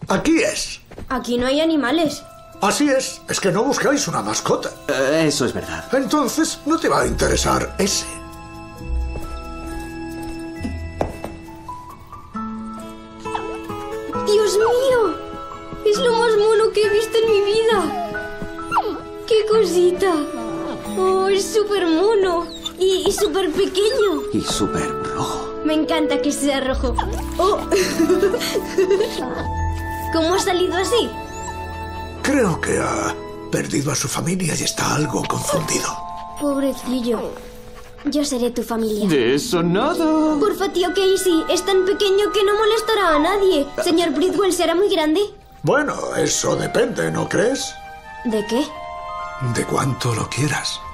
Aquí es. Aquí no hay animales. Así es que no buscáis una mascota. Eso es verdad. Entonces no te va a interesar ese. ¡Dios mío! Es lo más mono que he visto en mi vida. ¡Qué cosita! ¡Oh, es súper mono! Y súper pequeño. Y súper rojo. Me encanta que sea rojo. ¡Oh! ¿Cómo ha salido así? Creo que ha perdido a su familia y está algo confundido. Pobrecillo. Yo seré tu familia. De eso nada. Porfa, tío Casey. Es tan pequeño que no molestará a nadie. Señor Bridwell, ¿será muy grande? Bueno, eso depende, ¿no crees? ¿De qué? De cuánto lo quieras.